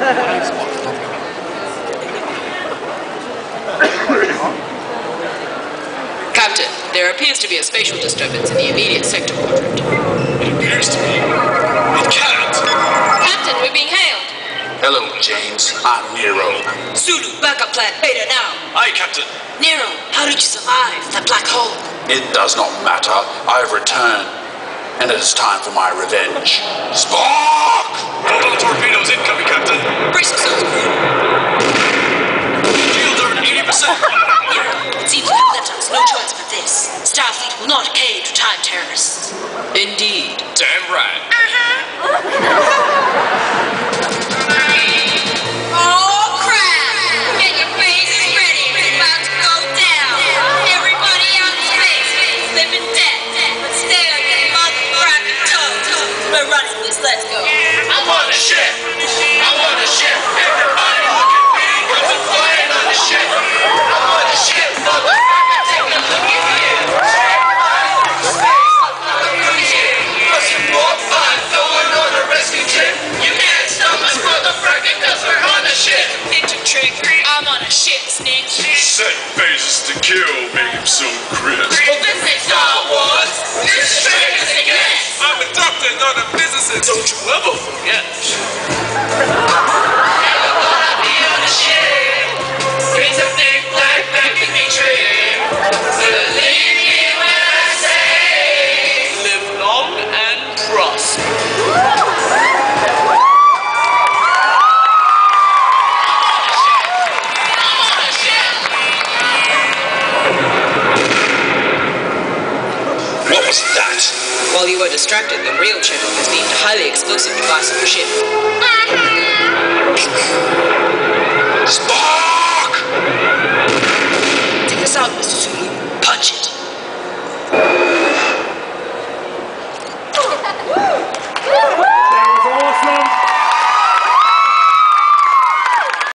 Captain, there appears to be a spatial disturbance in the immediate sector quadrant. It appears to be. It can't. Captain, we're being hailed. Hello, James. I'm Nero. Zulu, backup plan beta now. Aye, Captain. Nero, how did you survive that black hole? It does not matter. I have returned, and it is time for my revenge. Spark! Total torpedoes incoming, Captain. Brace yourselves, crew. Shields are at 80%. Nero, it seems we have left us no choice but this. Starfleet will not cave to time terrorists. Indeed. Damn right. Oh crap! Get your faces ready, it's about to go down. Everybody out in space, living dead, but stay on your motherfucking toes. We're running this, let's go. I'm on the ship. I'm on the ship. Everybody look at me, 'cause I'm flying on the ship. I'm on the ship, motherfucker. Take a look at me. Everybody look at space. Look at me. Plus 4, 5, going on a rescue trip. You can't stop us, motherfucker, 'cause we're on the ship. It's a trick. I'm on a ship, Snitch. Set phases to kill, make him so crisp. Well, this ain't Star Wars. This is straight as it gets. I'm a doctor, not a physicist. Don't you ever forget. Never gonna be on the ship. It's a big black making me trip. Believe me when I say, Live long and prosper. what was that? While you were distracted, the real Chekhov has beamed a highly explosive device on the ship.